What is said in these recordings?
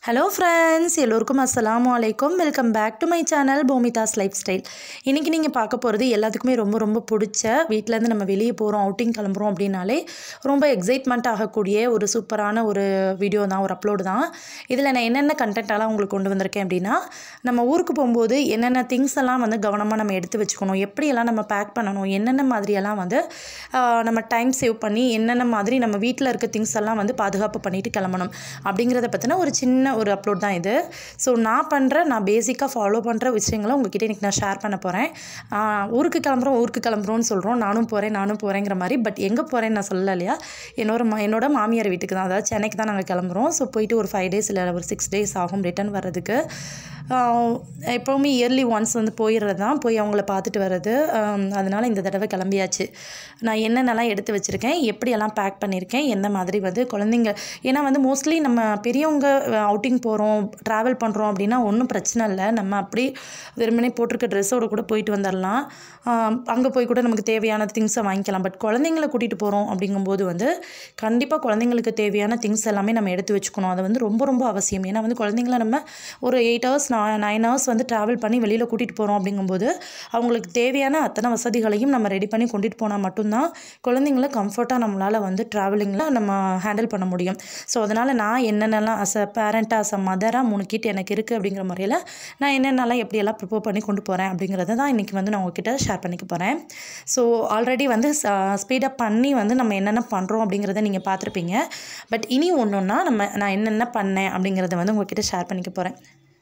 Hello friends, எல்லோருக்கும் அஸ்ஸலாமு அலைக்கும். Welcome back to my channel Bhoomidas lifestyle. இன்றைக்கி நீங்கள் பார்க்க போகிறது எல்லாத்துக்குமே ரொம்ப ரொம்ப பிடிச்ச, வீட்டிலேருந்து நம்ம வெளியே போகிறோம், அவுட்டிங் கிளம்புறோம் அப்படின்னாலே ரொம்ப எக்ஸைட்மெண்ட் ஆகக்கூடிய ஒரு சூப்பரான ஒரு வீடியோ தான், ஒரு அப்லோடு தான். இதில் நான் என்னென்ன கண்டென்ட்டெல்லாம் உங்களுக்கு கொண்டு வந்திருக்கேன் அப்படின்னா, நம்ம ஊருக்கு போகும்போது என்னென்ன திங்ஸ் எல்லாம் வந்து கவனமாக நம்ம எடுத்து வச்சுக்கணும், எப்படியெல்லாம் நம்ம பேக் பண்ணணும், என்னென்ன மாதிரியெல்லாம் வந்து நம்ம டைம் சேவ் பண்ணி என்னென்ன மாதிரி நம்ம வீட்டில் இருக்க திங்ஸ் எல்லாம் வந்து பாதுகாப்பு பண்ணிவிட்டு கிளம்பணும் அப்படிங்கிறத பற்றின ஒரு சின்ன ஒரு அப்லோட் தான் இது. ஸோ நான் பேசிக்காக ஃபாலோ பண்ணுற விஷயங்களை உங்ககிட்ட இன்றைக்கி நான் ஷேர் பண்ண போகிறேன். ஊருக்கு கிளம்புறோன்னு சொல்கிறோம், நானும் போகிறேங்கிற மாதிரி. பட் எங்கே போகிறேன்னு நான் சொல்லலை இல்லையா, என்னோட மாமியார் வீட்டுக்கு தான், அதாவது சென்னைக்கு தான் நாங்கள் கிளம்புறோம். ஸோ போயிட்டு ஒரு 5 days இல்லை ஒரு 6 days ஆகும் ரிட்டர்ன் வர்றதுக்கு. எப்போவுமே இயர்லி ஒன்ஸ் வந்து போயிடுறது தான், போய் அவங்கள பார்த்துட்டு வர்றது. அதனால் இந்த தடவை கிளம்பியாச்சு. நான் என்னென்னலாம் எடுத்து வச்சுருக்கேன், எப்படியெல்லாம் பேக் பண்ணியிருக்கேன், எந்த மாதிரி வந்து குழந்தைங்க, ஏன்னா வந்து மோஸ்ட்லி நம்ம பெரியவங்க அவுட்டிங் போகிறோம், ட்ராவல் பண்ணுறோம் அப்படின்னா ஒன்றும் பிரச்சனை இல்லை, நம்ம அப்படி வெறுமனே போட்டிருக்க ட்ரெஸ்ஸோடு கூட போயிட்டு வந்துடலாம். அங்கே போய் கூட நமக்கு தேவையான திங்ஸை வாங்கிக்கலாம். பட் குழந்தைங்கள கூட்டிகிட்டு போகிறோம் அப்படிங்கும்போது வந்து கண்டிப்பாக குழந்தைங்களுக்கு தேவையான திங்ஸ் எல்லாமே நம்ம எடுத்து வச்சுக்கணும். அது வந்து ரொம்ப ரொம்ப அவசியம். ஏன்னா வந்து குழந்தைங்கள நம்ம ஒரு 8 hours 9 hours வந்து ட்ராவல் பண்ணி வெளியில் கூட்டிகிட்டு போகிறோம் அப்படிங்கும்போது அவங்களுக்கு தேவையான அத்தனை வசதிகளையும் நம்ம ரெடி பண்ணி கொண்டுட்டு போனால் மட்டும்தான் குழந்தைங்கள கம்ஃபர்ட்டாக நம்மளால் வந்து ட்ராவலிங்கில் நம்ம ஹேண்டில் பண்ண முடியும். ஸோ அதனால் நான் என்னென்னலாம் அஸ் அ பேரண்ட்டாக, அஸ் அ மதராக 3 கிட் எனக்கு இருக்குது அப்படிங்கிற முறையில் நான் என்னென்னலாம் எப்படியெல்லாம் ப்ரிப்பேர் பண்ணி கொண்டு போகிறேன் அப்படிங்கிறத தான் இன்றைக்கி வந்து நான் உங்ககிட்ட ஷேர் பண்ணிக்க போகிறேன். ஸோ ஆல்ரெடி வந்து ஸ்பீடப் பண்ணி வந்து நம்ம என்னென்ன பண்ணுறோம் அப்படிங்கிறத நீங்கள் பார்த்துருப்பீங்க. பட் இனி ஒன்றுன்னா நான் என்னென்ன பண்ணேன் அப்படிங்கிறத வந்து உங்ககிட்ட ஷேர் பண்ணிக்க போகிறேன்.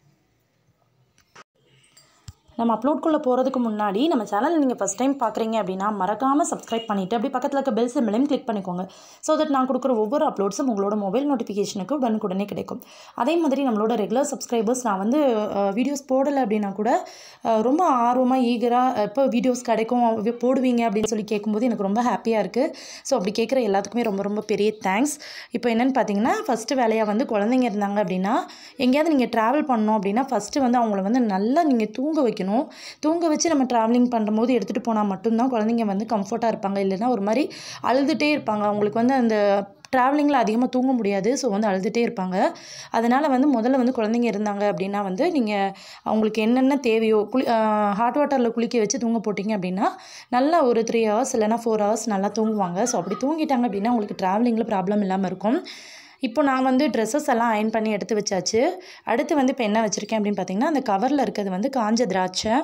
நம்ம அப்லோட்குள்ளே போகிறதுக்கு முன்னாடி நம்ம சேனல் நீங்கள் ஃபஸ்ட் டைம் பார்க்குறீங்க அப்படின்னா மறக்காமல் சப்ஸ்கிரைப் பண்ணிவிட்டு அப்படி பக்கத்தில் இருக்க பெல் சிம்பலையும் கிளிக் பண்ணிக்கோங்க. ஸோ தட் நான் கொடுக்குற ஒவ்வொரு அப்லோட்ஸும் உங்களோட மொபைல் நோட்டிஃபிகேஷனுக்கு உடனுக்குடனே கிடைக்கும். அதே மாதிரி நம்மளோட ரெகுலர் சப்ஸ்கிரைபர்ஸ் நான் வந்து வீடியோஸ் போடலை அப்படின்னா கூட ரொம்ப ஆர்வமாக ஈகராக எப்போ வீடியோஸ் கிடைக்கும் போடுவீங்க அப்படின்னு சொல்லி கேட்கும்போது எனக்கு ரொம்ப ஹாப்பியாக இருக்குது. ஸோ அப்படி கேட்குற எல்லாத்துக்குமே ரொம்ப ரொம்ப பெரிய தேங்க்ஸ். இப்போ என்னென்னு பார்த்தீங்கன்னா, ஃபஸ்ட்டு வேலையாக வந்து குழந்தைங்க இருந்தாங்க அப்படின்னா, எங்கேயாவது நீங்கள் ட்ராவல் பண்ணோம் அப்படின்னா ஃபஸ்ட்டு வந்து அவங்கள வந்து நல்லா நீங்கள் தூங்க வைக்கணும். தூங்க வச்சு நம்ம ட்ராவலிங் பண்ணும்போது எடுத்துகிட்டு போனால் மட்டும்தான் குழந்தைங்க வந்து கம்ஃபர்ட்டாக இருப்பாங்க. இல்லைன்னா ஒரு மாதிரி அழுதுகிட்டே இருப்பாங்க. அவங்களுக்கு வந்து அந்த ட்ராவலிங்கில் அதிகமாக தூங்க முடியாது. ஸோ வந்து அழுதுகிட்டே இருப்பாங்க. அதனால் வந்து முதல்ல வந்து குழந்தைங்க இருந்தாங்க அப்படின்னா வந்து நீங்கள் அவங்களுக்கு என்னென்ன தேவையோ ஹாட் வாட்டரில் குளிக்க வச்சு தூங்க போட்டிங்க அப்படின்னா நல்லா ஒரு 3 hours இல்லைனா 4 hours நல்லா தூங்குவாங்க. ஸோ அப்படி தூங்கிட்டாங்க அப்படின்னா உங்களுக்கு ட்ராவலிங்கில் ப்ராப்ளம் இல்லாமல் இருக்கும். இப்போ நான் வந்து ட்ரெஸ்ஸஸ் எல்லாம் அயர்ன் பண்ணி எடுத்து வச்சாச்சு. அடுத்து வந்து இப்போ என்ன வச்சுருக்கேன் அப்படின்னு பார்த்தீங்கன்னா, அந்த கவரில் இருக்கிறது வந்து காஞ்ச திராட்சை.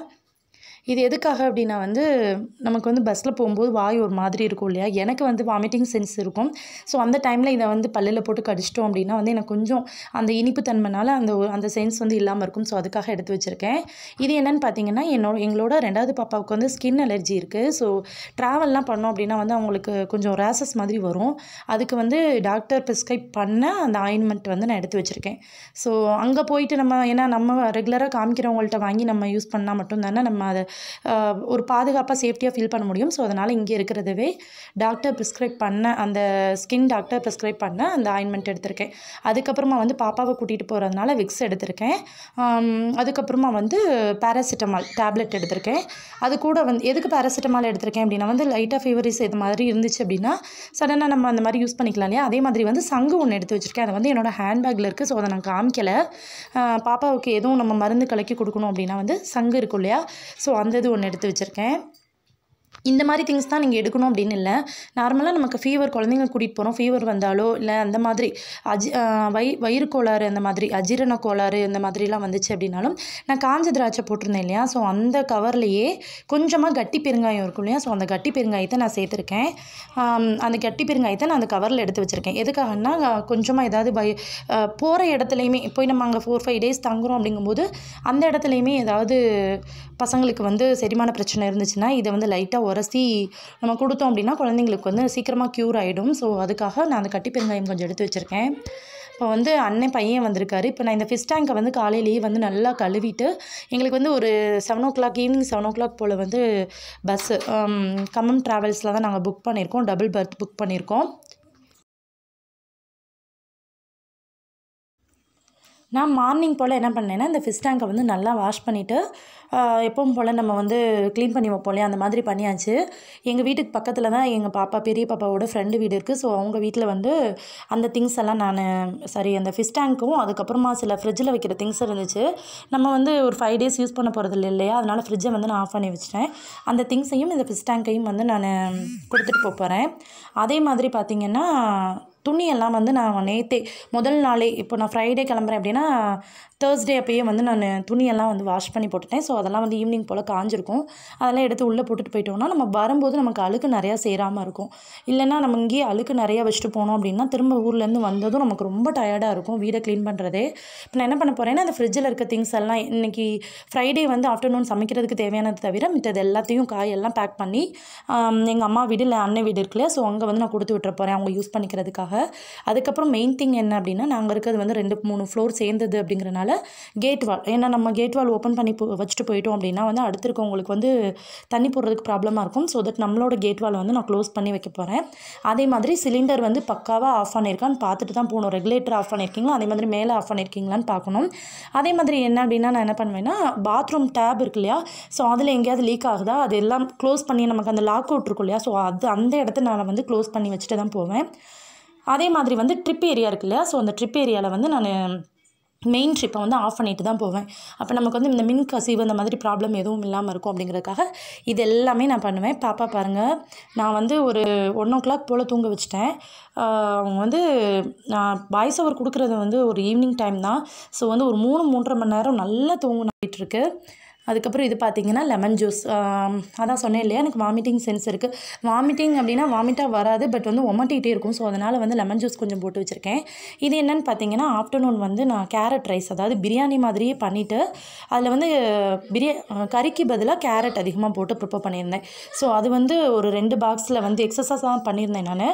இது எதுக்காக அப்படின்னா வந்து நமக்கு வந்து பஸ்ஸில் போகும்போது வாய் ஒரு மாதிரி இருக்கும் இல்லையா, எனக்கு வந்து வாமிட்டிங் சென்ஸ் இருக்கும். ஸோ அந்த டைமில் இதை வந்து பல்லில் போட்டு கடிச்சிட்டோம் அப்படின்னா வந்து எனக்கு கொஞ்சம் அந்த இனிப்பு தன்மைனால அந்த சென்ஸ் வந்து இல்லாமல் இருக்கும். ஸோ அதுக்காக எடுத்து வச்சுருக்கேன். இது என்னென்னு பார்த்தீங்கன்னா, எங்களோட 2வது பாப்பாவுக்கு வந்து ஸ்கின் அலர்ஜி இருக்குது. ஸோ ட்ராவல்லாம் பண்ணோம் அப்படின்னா வந்து அவங்களுக்கு கொஞ்சம் ரேஷஸ் மாதிரி வரும். அதுக்கு வந்து டாக்டர் ப்ரிஸ்கிரைப் பண்ண அந்த ஆயின்மெண்ட் வந்து நான் எடுத்து வச்சுருக்கேன். ஸோ அங்கே போயிட்டு நம்ம ரெகுலராக காமிக்கிறவங்கள்ட்ட வாங்கி நம்ம யூஸ் பண்ணால் மட்டும்தானே நம்ம அதை ஒரு பாதுகாப்பாக சேஃப்டியாக ஃபீல் பண்ண முடியும். ஸோ அதனால் இங்கே இருக்கிறதவே டாக்டர் ப்ரிஸ்கிரைப் பண்ண அந்த டாக்டர் ப்ரிஸ்கிரைப் பண்ண அந்த ஆயின்மெண்ட் எடுத்திருக்கேன். அதுக்கப்புறமா வந்து பாப்பாவை கூட்டிகிட்டு போகிறதுனால விக்ஸ் எடுத்திருக்கேன். அதுக்கப்புறமா வந்து பேராசிட்டமால் டேப்லெட் எடுத்திருக்கேன். அது கூட வந்து எதுக்கு பேராசிட்டமால் எடுத்திருக்கேன் அப்படின்னா வந்து லைட்டாக ஃபீவரிஸ் இது மாதிரி இருந்துச்சு அப்படின்னா சடனாக நம்ம அந்த மாதிரி யூஸ் பண்ணிக்கலாம் இல்லையா. அதே மாதிரி வந்து சங்கு ஒன்று எடுத்து வச்சுருக்கேன். அது வந்து என்னோடய ஹேண்ட்பேக்கில் இருக்குது. ஸோ அதை நான் காமிக்கலை. பாப்பாவுக்கு எதுவும் நம்ம மருந்து கலக்கி கொடுக்கணும் அப்படின்னா வந்து சங்கு இருக்கும் இல்லையா, ஸோ அந்த இது ஒன்று எடுத்து வச்சுருக்கேன். இந்த மாதிரி திங்ஸ் தான் நீங்கள் எடுக்கணும் அப்படின்னு இல்லை. நார்மலாக நமக்கு குழந்தைங்க கூட்டிகிட்டு போகிறோம், ஃபீவர் வந்தாலோ இல்லை அந்த மாதிரி வயிறு கோளாறு, அந்த மாதிரி அஜீரண கோளாறு இந்த மாதிரிலாம் வந்துச்சு அப்படின்னாலும் நான் காஞ்ச திராட்சை போட்டிருந்தேன் இல்லையா, ஸோ அந்த கவர்லேயே கொஞ்சமாக கட்டி பெருங்காயம் இருக்கும் இல்லையா, ஸோ அந்த கட்டி பெருங்காயத்தை நான் சேர்த்துருக்கேன். அந்த கட்டி பெருங்காயத்தை நான் அந்த கவரில் எடுத்து வச்சுருக்கேன். எதுக்காகன்னா கொஞ்சமாக ஏதாவது போகிற இடத்துலையுமே போய் நம்ம அங்கே 4-5 days தங்குறோம் அப்படிங்கும்போது அந்த இடத்துலையுமே ஏதாவது பசங்களுக்கு வந்து செரிமான பிரச்சனை இருந்துச்சுன்னா இதை வந்து லைட்டாக உரசி நம்ம கொடுத்தோம் அப்படின்னா குழந்தைங்களுக்கு வந்து சீக்கிரமாக க்யூர் ஆகிடும். ஸோ அதுக்காக நான் அந்த கட்டி பெருங்காயம் கொஞ்சம் எடுத்து வச்சுருக்கேன். இப்போ வந்து அண்ணன் பையன் வந்திருக்காரு. இப்போ நான் இந்த ஃபிஷ் டேங்கை வந்து காலையிலேயே வந்து நல்லா கழுவிட்டு எங்களுக்கு வந்து ஒரு 7 o'clock ஈவினிங் 7 o'clock போல் வந்து பஸ்ஸு கம்மம் ட்ராவல்ஸில் தான் நாங்கள் புக் பண்ணியிருக்கோம். டபுள் பர்த் புக் பண்ணியிருக்கோம். நான் மார்னிங் போல் என்ன பண்ணேன்னா இந்த ஃபிஷ் டேங்கை வந்து நல்லா வாஷ் பண்ணிவிட்டு எப்பவும் போல் நம்ம வந்து க்ளீன் பண்ணி வைப்போம் இல்லையா, அந்த மாதிரி பண்ணியாச்சு. எங்கள் வீட்டுக்கு பக்கத்தில் தான் எங்கள் பெரிய பாப்பாவோட ஃப்ரெண்டு வீடு இருக்குது. ஸோ அவங்க வீட்டில் வந்து அந்த திங்ஸ் எல்லாம் அந்த ஃபிஷ் டேங்க்கும் அதுக்கப்புறமா சில ஃப்ரிட்ஜில் வைக்கிற திங்ஸ் இருந்துச்சு. நம்ம வந்து ஒரு 5 days யூஸ் பண்ண போகிறது இல்லையா, அதனால் ஃப்ரிட்ஜை வந்து நான் ஆஃப் பண்ணி வச்சிட்டேன். அந்த திங்ஸையும் இந்த ஃபிஷ் டேங்கையும் வந்து நான் கொடுத்துட்டு போகிறேன். அதே மாதிரி பார்த்திங்கன்னா துணியெல்லாம் வந்து நான் நேற்றே முதல் நாளே, இப்போ நான் ஃப்ரைடே கிளம்புறேன் அப்படின்னா தேர்ஸ்டே அப்போயே வந்து நான் துணியெல்லாம் வந்து வாஷ் பண்ணி போட்டுட்டேன். ஸோ அதெல்லாம் வந்து ஈவினிங் போல் காஞ்சிருக்கும். அதெல்லாம் எடுத்து உள்ளே போட்டுட்டு போயிட்டோம்னா நம்ம வரும்போது நமக்கு அழுக்கு நிறையா சேராமல் இருக்கும். இல்லைன்னா நம்ம இங்கேயே அழுக்கு நிறையா வச்சுட்டு போனோம் அப்படின்னா திரும்ப ஊர்லேருந்து வந்ததும் நமக்கு ரொம்ப டயர்டாக இருக்கும் வீடை க்ளீன் பண்ணுறதே. இப்போ நான் என்ன பண்ண போகிறேன்னா அந்த ஃப்ரிட்ஜில் இருக்க திங்ஸ் எல்லாம் இன்றைக்கி ஃப்ரைடே வந்து ஆஃப்டர்நூன் சமைக்கிறதுக்கு தேவையானது தவிர மித்தது எல்லாத்தையும் காயெல்லாம் பேக் பண்ணி எங்கள் அம்மா வீடு இல்லை அண்ணன் வீடு இருக்குல்லையா, ஸோ அங்கே வந்து நான் கொடுத்து விட்டுற போகிறேன் அவங்க யூஸ் பண்ணிக்கிறதுக்காக. அதுக்கப்புறம் மெயின் திங் என்ன அப்படின்னா, நாங்கள் இருக்கிறது வந்து 2-3 ஃப்ளோர் சேர்ந்தது அப்படிங்கிறனால கேட் வால், ஏன்னா நம்ம கேட் வால் ஓப்பன் பண்ணி வச்சுட்டு போயிட்டோம் அப்படின்னா வந்து அடுத்து இருக்கவங்களுக்கு வந்து தண்ணி போடுறதுக்கு ப்ராப்ளமாக இருக்கும். ஸோ தட் நம்மளோட கேட் வால் வந்து நான் க்ளோஸ் பண்ணி வைக்க போகிறேன். அதே மாதிரி சிலிண்டர் வந்து பக்காவாக ஆஃப் பண்ணியிருக்கான்னு பார்த்துட்டு தான் போகணும். ரெகுலேட்டர் ஆஃப் பண்ணியிருக்கீங்களா, அதே மாதிரி மேலே ஆஃப் பண்ணியிருக்கீங்களான்னு பார்க்கணும். அதே மாதிரி என்ன அப்படின்னா நான் என்ன பண்ணுவேன்னா பாத்ரூம் டேப் இருக்கு இல்லையா, ஸோ அதில் எங்கேயாவது லீக் ஆகுதா அது எல்லாம் க்ளோஸ் பண்ணி நமக்கு அந்த லாக் அவுட் இருக்கும் இல்லையா, ஸோ அந்த இடத்த நான் வந்து க்ளோஸ் பண்ணி வச்சுட்டு தான் போவேன். அதே மாதிரி வந்து ட்ரிப் ஏரியா இருக்கு இல்லையா, ஸோ அந்த ட்ரிப் ஏரியாவில் வந்து நான் மெயின் ட்ரிப்பை வந்து ஆஃப் பண்ணிட்டு தான் போவேன். அப்போ நமக்கு வந்து இந்த மின் கசிவு அந்த மாதிரி ப்ராப்ளம் எதுவும் இல்லாமல் இருக்கும் அப்படிங்கிறதுக்காக இது எல்லாமே நான் பண்ணுவேன். பாப்பா பாருங்கள், நான் வந்து ஒரு 1 o'clock போல் தூங்க வச்சுட்டேன். அவங்க வந்து நான் வாய்ஸ் ஓவர் கொடுக்குறது வந்து ஒரு ஈவினிங் டைம் தான். ஸோ வந்து ஒரு 3-3.5 மணி நேரம் நல்லா தூங்கிட்டு. அதுக்கப்புறம் இது பார்த்திங்கன்னா லெமன் ஜூஸ். அதான் சொன்னேன் இல்லையா, எனக்கு வாமிட்டிங் சென்ஸ் இருக்குது. வாமிட்டிங் அப்படின்னா வாமிட்டாக வராது, பட் வந்து ஒமட்டிகிட்டே இருக்கும். ஸோ அதனால் வந்து லெமன் ஜூஸ் கொஞ்சம் போட்டு வச்சுருக்கேன். இது என்னென்னு பார்த்தீங்கன்னா ஆஃப்டர்நூன் வந்து நான் கேரட் ரைஸ், அதாவது பிரியாணி மாதிரியே பண்ணிவிட்டு அதில் வந்து கறிக்கு பதிலாக கேரட் அதிகமாக போட்டு ப்ரிப்பேர் பண்ணியிருந்தேன். ஸோ அது வந்து ஒரு 2 பாக்ஸில் வந்து எக்ஸஸாக தான் பண்ணியிருந்தேன் நான்.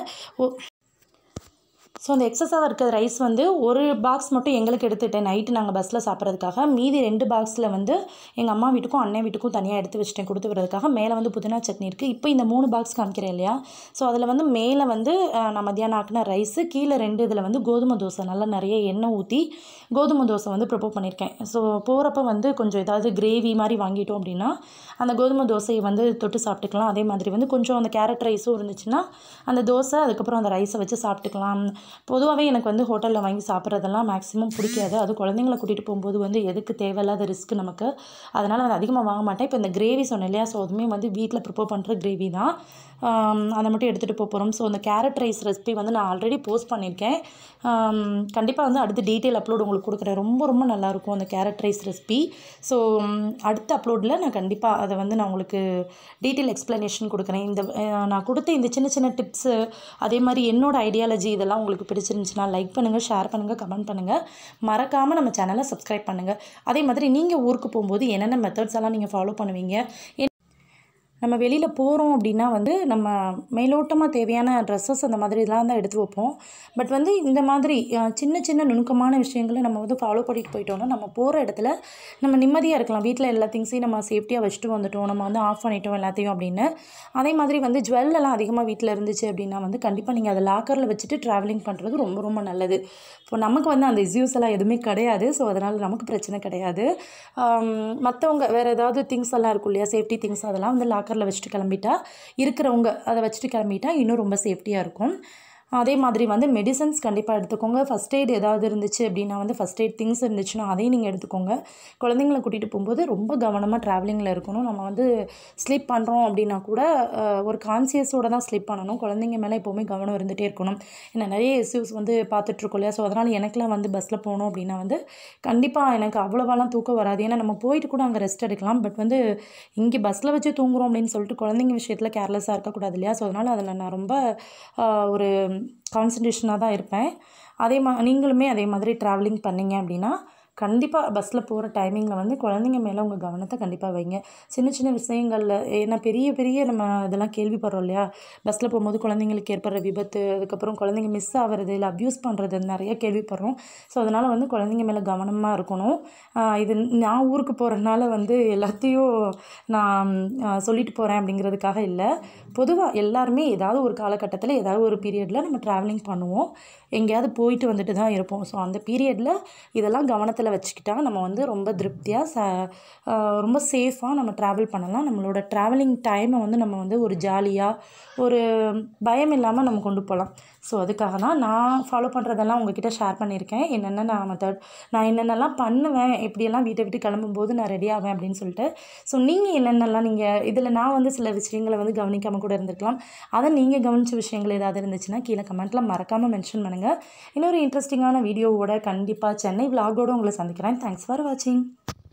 ஸோ அந்த எக்ஸஸாக இருக்கிற ரைஸ் வந்து ஒரு பாக்ஸ் மட்டும் எங்களுக்கு எடுத்துகிட்டேன் நைட்டு நாங்கள் பஸ்ஸில் சாப்பிட்றதுக்காக. மீதி 2 பாக்ஸில் வந்து எங்கள் அம்மா வீட்டுக்கும் அண்ணன் வீட்டுக்கும் தனியாக எடுத்து வச்சுட்டேன் கொடுத்து விடுறதுக்காக. மேலே வந்து புதினா சட்னி இருக்குது. இப்போ இந்த 3 பாக்ஸ் காமிக்கிறேன் இல்லையா, ஸோ அதில் வந்து மேலே வந்து நான் மத்தியானம் ஆக்கின ரைஸு, கீழே 2 இதில் வந்து கோதுமை தோசை, நல்லா நிறைய எண்ணெய் ஊற்றி கோதுமை தோசை வந்து ப்ரிப்பேர் பண்ணியிருக்கேன். ஸோ போகிறப்ப வந்து கொஞ்சம் ஏதாவது கிரேவி மாதிரி வாங்கிட்டோம் அப்படின்னா அந்த கோதுமை தோசையை வந்து தொட்டு சாப்பிட்டுக்கலாம். அதே மாதிரி வந்து கொஞ்சம் அந்த கேரட் ரைஸும் இருந்துச்சுன்னா அந்த தோசை அதுக்கப்புறம் அந்த ரைஸை வச்சு சாப்பிட்டுக்கலாம். பொதுவாகவே எனக்கு வந்து ஹோட்டலில் வாங்கி சாப்பிட்றதெல்லாம் மேக்ஸிமம் பிடிக்காது. அது குழந்தைங்கள கூட்டிகிட்டு போகும்போது வந்து எதுக்கு தேவையில்லாத ரிஸ்க் நமக்கு, அதனால் வந்து அதிகமாக வாங்க மாட்டேன். இப்போ இந்த கிரேவி சொன்னேன் இல்லையா, ஸோ அதுவுமே வந்து வீட்டில் ப்ரிப்பேர் பண்ணுற கிரேவி தான். அதை மட்டும் எடுத்துகிட்டு போகிறோம். ஸோ அந்த கேரட் ரைஸ் ரெசிபி வந்து நான் ஆல்ரெடி போஸ்ட் பண்ணியிருக்கேன். கண்டிப்பாக வந்து அடுத்து டீட்டெயில் அப்லோட் உங்களுக்கு கொடுக்குறேன். ரொம்ப ரொம்ப நல்லாயிருக்கும் அந்த கேரட் ரைஸ் ரெசிபி. ஸோ அடுத்த அப்லோடில் நான் கண்டிப்பாக அதை வந்து நான் உங்களுக்கு டீட்டெயில் எக்ஸ்ப்ளனேஷன் கொடுக்குறேன். இந்த நான் கொடுத்த இந்த சின்ன சின்ன டிப்ஸு, அதே மாதிரி என்னோட ஐடியாலஜி இதெல்லாம் உங்களுக்கு பிடிச்சிருந்துச்சுன்னா லைக் பண்ணுங்கள், ஷேர் பண்ணுங்கள், கமெண்ட் பண்ணுங்கள். மறக்காமல் நம்ம சேனலை சப்ஸ்கிரைப் பண்ணுங்கள். அதே மாதிரி நீங்கள் ஊருக்கு போகும்போது என்னென்ன மெத்தட்ஸ் எல்லாம் நீங்கள் ஃபாலோ பண்ணுவீங்க, நம்ம வெளியில் போகிறோம் அப்படின்னா வந்து நம்ம மேலோட்டமாக தேவையான ட்ரெஸ்ஸஸ் அந்த மாதிரி இதெல்லாம் தான் எடுத்து வைப்போம். பட் வந்து இந்த மாதிரி சின்ன சின்ன நுணுக்கமான விஷயங்களை நம்ம வந்து ஃபாலோ பண்ணிட்டு போயிட்டோம்னா நம்ம போகிற இடத்துல நம்ம நிம்மதியாக இருக்கலாம். வீட்டில் எல்லா திங்ஸையும் நம்ம சேஃப்டியாக வச்சுட்டு வந்துட்டோம், நம்ம வந்து ஆஃப் பண்ணிட்டோம் எல்லாத்தையும் அப்படின்னு. அதே மாதிரி வந்து ஜுவல்லெல்லாம் அதிகமாக வீட்டில் இருந்துச்சு அப்படின்னா வந்து கண்டிப்பாக நீங்கள் அதை லாக்கரில் வச்சுட்டு ட்ராவலிங் பண்ணுறது ரொம்ப ரொம்ப நல்லது. இப்போ நமக்கு வந்து அந்த இஸ்யூஸ் எல்லாம் எதுவுமே கிடையாது. ஸோ அதனால் நமக்கு பிரச்சனை கிடையாது. மற்றவங்க வேறு ஏதாவது திங்ஸ் எல்லாம் இருக்கும் இல்லையா, சேஃப்டி திங்ஸ், அதெல்லாம் வந்து லாக்கரில் வச்சுட்டு கிளம்பிட்டா, இருக்கிறவங்க அதை வச்சுட்டு கிளம்பிட்டா இன்னும் ரொம்ப சேஃப்டியாக இருக்கும். அதே மாதிரி வந்து மெடிசன்ஸ் கண்டிப்பாக எடுத்துக்கோங்க. ஃபஸ்ட் எய்ட் ஏதாவது இருந்துச்சு அப்படின்னா வந்து ஃபஸ்ட் எய்ட் திங்ஸ் இருந்துச்சுன்னா அதையும் நீங்கள் எடுத்துக்கோங்க. குழந்தைங்கள கூட்டிகிட்டு போகும்போது ரொம்ப கவனமாக ட்ராவலிங்கில் இருக்கணும். நம்ம வந்து ஸ்லீப் பண்ணுறோம் அப்படின்னா கூட ஒரு கான்சியஸோடு தான் ஸ்லீப் பண்ணணும். குழந்தைங்க மேலே எப்போவுமே கவனம் இருந்துகிட்டே இருக்கணும். ஏன்னா நிறைய இஷ்யூஸ் வந்து பார்த்துட்ருக்கோம் இல்லையா. ஸோ அதனால் எனக்குலாம் வந்து பஸ்ஸில் போகணும் அப்படின்னா வந்து கண்டிப்பாக எனக்கு அவ்வளோவாலாம் தூக்கம் வராது. ஏன்னா நம்ம போயிட்டு கூட அங்கே ரெஸ்ட் எடுக்கலாம். பட் வந்து இங்கே பஸ்ஸில் வச்சு தூங்குறோம் அப்படின்னு சொல்லிட்டு குழந்தைங்க விஷயத்தில் கேர்லெஸ்ஸாக இருக்கக்கூடாது இல்லையா. ஸோ அதனால் அதில் நான் ரொம்ப ஒரு கான்சன்ட்ரேஷனாக தான் இருப்பேன். நீங்களுமே அதே மாதிரி ட்ராவலிங் பண்ணிங்க அப்படின்னா கண்டிப்பாக பஸ்ஸில் போகிற டைமிங்கில் வந்து குழந்தைங்க மேலே உங்கள் கவனத்தை கண்டிப்பாக வைங்க. சின்ன சின்ன விஷயங்களில் ஏன்னா பெரிய பெரிய நம்ம இதெல்லாம் கேள்விப்படுறோம் இல்லையா? பஸ்ஸில் போகும்போது குழந்தைங்களுக்கு ஏற்படுற விபத்து, அதுக்கப்புறம் குழந்தைங்க மிஸ் ஆகிறது, இல்லை அப்யூஸ் பண்ணுறது நிறைய கேள்விப்படுறோம். ஸோ அதனால் வந்து குழந்தைங்க மேலே கவனமாக இருக்கணும். இது நான் ஊருக்கு போகிறனால வந்து எல்லாத்தையும் நான் சொல்லிட்டு போகிறேன் அப்படிங்கிறதுக்காக இல்லை. பொதுவாக எல்லாருமே ஏதாவது ஒரு காலகட்டத்தில் ஏதாவது ஒரு பீரியடில் நம்ம ட்ராவலிங் பண்ணுவோம். எங்கேயாவது போயிட்டு வந்துட்டு தான் இருப்போம். ஸோ அந்த பீரியடில் இதெல்லாம் கவனத்தில் வச்சுக்கிட்டா நம்ம வந்து ரொம்ப திருப்தியாக ரொம்ப சேஃபாக நம்ம ட்ராவல் பண்ணலாம். நம்மளோட ட்ராவலிங் டைமை வந்து நம்ம வந்து ஒரு ஜாலியாக ஒரு பயம் இல்லாமல் நம்ம கொண்டு போகலாம். ஸோ அதுக்காக தான் நான் ஃபாலோ பண்ணுறதெல்லாம் உங்ககிட்ட ஷேர் பண்ணியிருக்கேன். என்னென்ன நான் என்னென்னலாம் பண்ணுவேன், எப்படியெல்லாம் வீட்டை விட்டு கிளம்பும்போது நான் ரெடி ஆவேன் அப்படின்னு சொல்லிட்டு. ஸோ நீங்கள் என்னென்னலாம் இதில் நான் வந்து சில விஷயங்களை வந்து கவனிக்காமல் கூட இருந்திருக்கலாம். அதை நீங்கள் கவனித்த விஷயங்கள் ஏதாவது இருந்துச்சுன்னா கீழே கமெண்ட்டில் மறக்காமல் மென்ஷன் பண்ணுங்கள். இன்னொரு இன்ட்ரெஸ்டிங்கான வீடியோவோட கண்டிப்பாக சென்னை விலாகோடு உங்களை சந்திக்கிறேன். தேங்க்ஸ் ஃபார் வாட்சிங்.